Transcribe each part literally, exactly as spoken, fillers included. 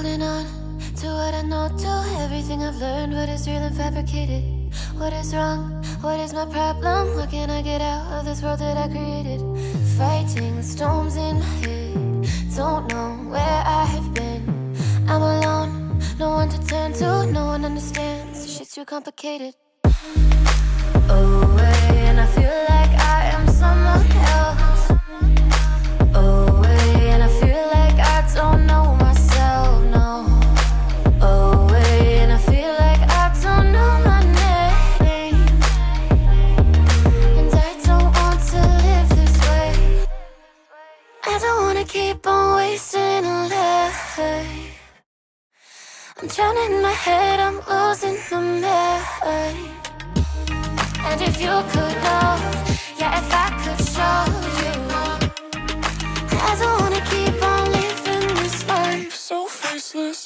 holding on to what I know, to everything I've learned. What is real and fabricated? What is wrong? What is my problem? What can I get out of this world that I created? Fighting the storms in my head. Don't know where I have been. I'm alone, no one to turn to. No one understands, this shit's too complicated. Away, and I feel like I am someone else. Away, and I feel like I don't know myself, no. Away, and I feel like I don't know my name. And I don't want to live this way. I don't wanna keep on wasting a life. I'm drowning in my head, I'm losing my mind. And if you could know, yeah, if I could show you, I don't wanna keep on living this life so faceless.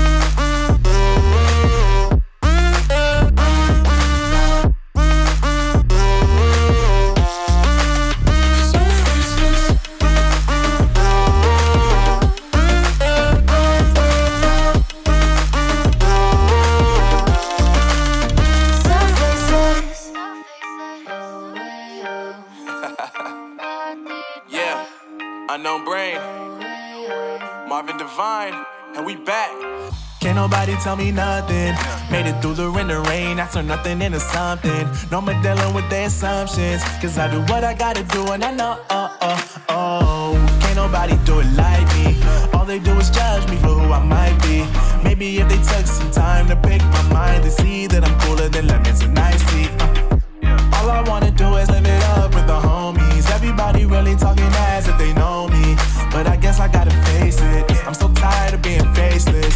Unknown Brain, Marvin Divine, and we back. Can't nobody tell me nothing. Made it through the rain and rain, I turned nothing into something. No more dealing with their assumptions, cause I do what I gotta do and I know, oh, oh, oh. Can't nobody do it like me. All they do is judge me for who I might be. Maybe if they took some time to pick my mind, to see that I'm cooler than lemons and iced tea. uh. All I wanna do is live it up with the homies. Everybody really talking as if they know me, but I guess I gotta face it. I'm so tired of being faceless.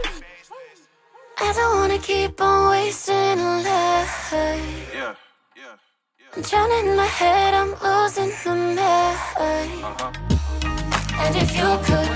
I don't wanna keep on wasting a life. Yeah, yeah, yeah. I'm drowning in my head, I'm losing my mind. Uh-huh. And if you could